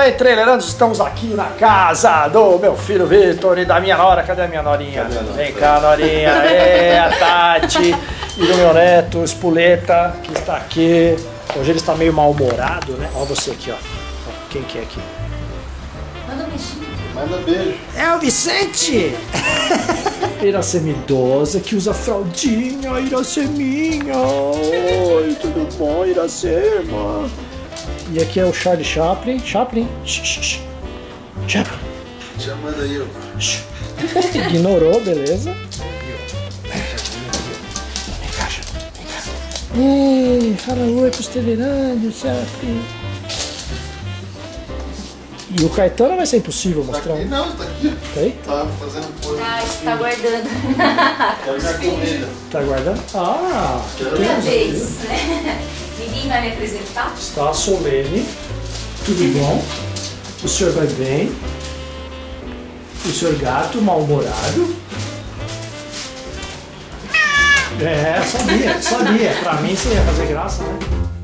bem, trailerandos? Estamos aqui na casa do meu filho Vitor e da minha nora. Cadê a minha norinha? Vem cá, norinha. É, a Tati. E do meu neto, Espuleta, que está aqui. Hoje ele está meio mal-humorado, né? Olha você aqui, ó. Quem que é aqui? Manda um beijinho. Manda beijo. É o Vicente! Iracema idosa que usa fraldinha, Iraceminha. Oi, tudo bom, Iracema? E aqui é o Charlie Chaplin. Chaplin? Chaplin. Chamando aí, ó. Ignorou, beleza? Vem cá, ei, fala oi pros trailerandos, Chaplin. E o Caetano vai ser impossível mostrar. Tá aqui, não, tá aqui. Tá aí? Tá fazendo coisa. Ah, está guardando. Quero minha comida. Tá guardando? Ah, Minha vez, né? Ninguém vai me apresentar? Está solene. Tudo bom? O senhor vai bem? O senhor gato mal-humorado? É, sabia. Pra mim você ia fazer graça, né?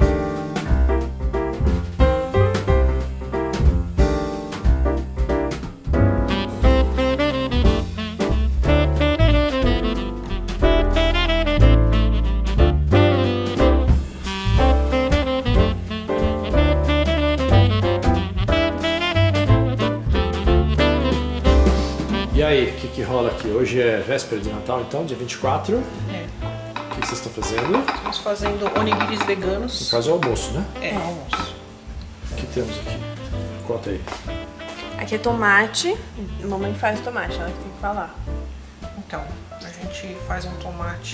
E aí, o que rola aqui? Hoje é véspera de Natal, então, dia 24. É. O que vocês estão fazendo? Estamos fazendo onigiris veganos. No caso é almoço, né? É, almoço. O que temos aqui? Conta aí. Aqui é tomate. Mamãe faz tomate, ela que tem que falar. Então, a gente faz um tomate,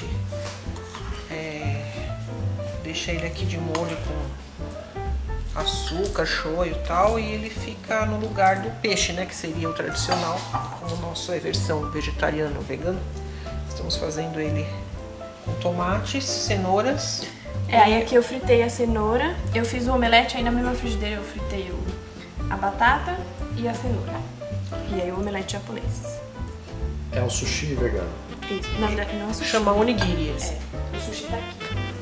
deixa ele aqui de molho com açúcar, shoyu e tal, e ele fica no lugar do peixe, né, que seria o tradicional. Como o nosso é versão vegetariano vegano, estamos fazendo ele com tomates, cenouras. Aí aqui eu fritei a cenoura. Eu fiz o omelete aí na mesma frigideira. Eu fritei a batata e a cenoura. E aí o omelete japonês. É um sushi vegano. Isso. Na verdade, não é sushi. Chama onigiri esse. É, o sushi tá aqui.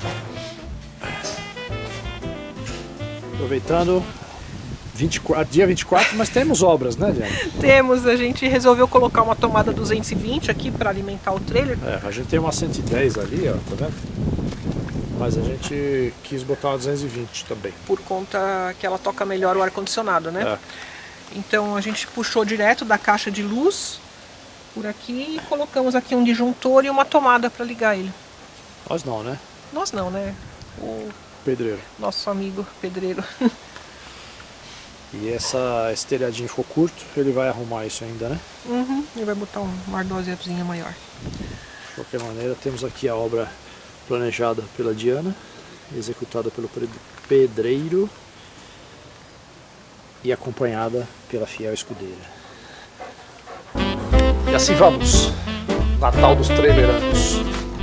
Aproveitando, dia 24, mas temos obras, né, Diana? Temos, a gente resolveu colocar uma tomada 220 aqui para alimentar o trailer. É, a gente tem uma 110 ali, ó, tá vendo? Mas a gente quis botar uma 220 também. Por conta que ela toca melhor o ar-condicionado, né? É. Então a gente puxou direto da caixa de luz por aqui e colocamos aqui um disjuntor e uma tomada para ligar ele. Nós não, né? Nós não, né? O Pedreiro. nosso amigo pedreiro. E esse telhadinho ficou curto, ele vai arrumar isso ainda, né? Ele vai botar uma ardósiazinha maior. De qualquer maneira, temos aqui a obra planejada pela Diana, executada pelo pedreiro e acompanhada pela fiel escudeira. E assim vamos, Natal dos Traileranos.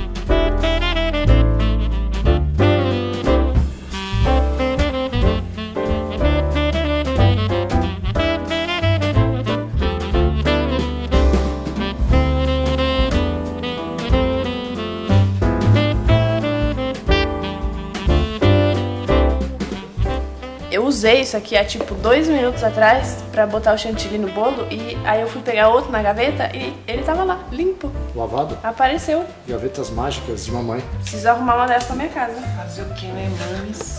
Eu usei isso aqui há tipo 2 minutos atrás pra botar o chantilly no bolo e aí eu fui pegar outro na gaveta e ele tava lá, limpo. Lavado? Apareceu. Gavetas mágicas de mamãe. Preciso arrumar uma dessas pra minha casa. Fazer o que, né, mames?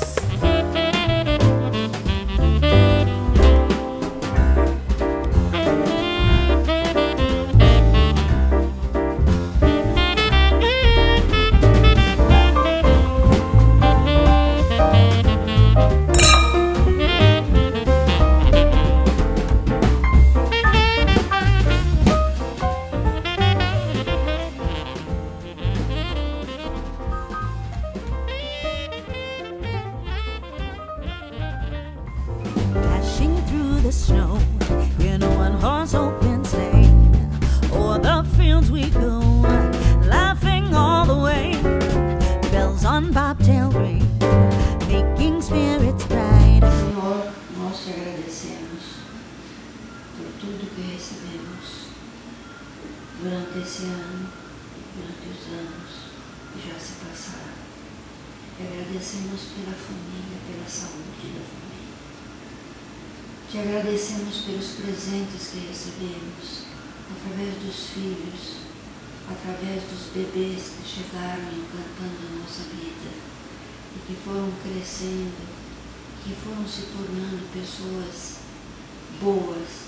Dashing through the snow in a one-horse open sleigh. O'er the fields we go, laughing all the way. Bells on bobtail ring, making spirits bright. Senhor, nós te agradecemos por tudo que recebemos durante esse ano, durante os anos que já se passaram. Agradecemos pela família, pela saúde da família. Te agradecemos pelos presentes que recebemos, através dos filhos, através dos bebês que chegaram encantando a nossa vida e que foram crescendo, que foram se tornando pessoas boas,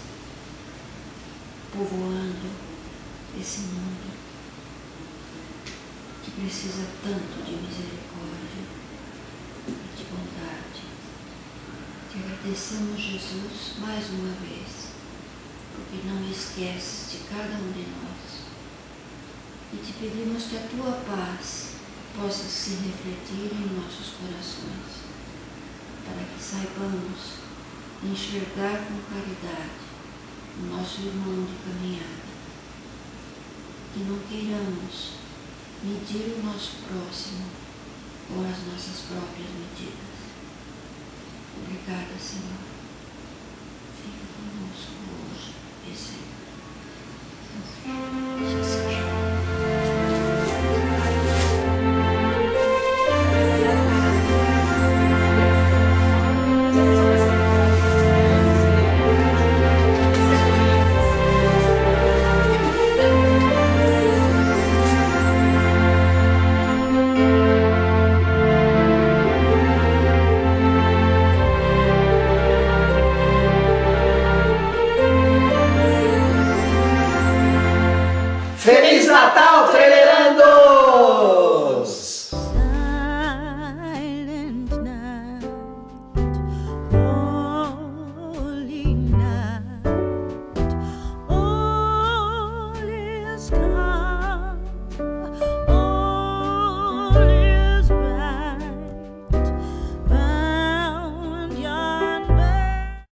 povoando esse mundo que precisa tanto de misericórdia e de bondade. Te agradecemos, Jesus, mais uma vez, porque não esqueces de cada um de nós. E te pedimos que a tua paz possa se refletir em nossos corações, para que saibamos enxergar com caridade o nosso irmão de caminhada, que não queiramos medir o nosso próximo com as nossas próprias medidas. Obrigada, Senhor. Fica conosco hoje e sempre. Feliz Natal, Trailerandos! Silent night, holy night.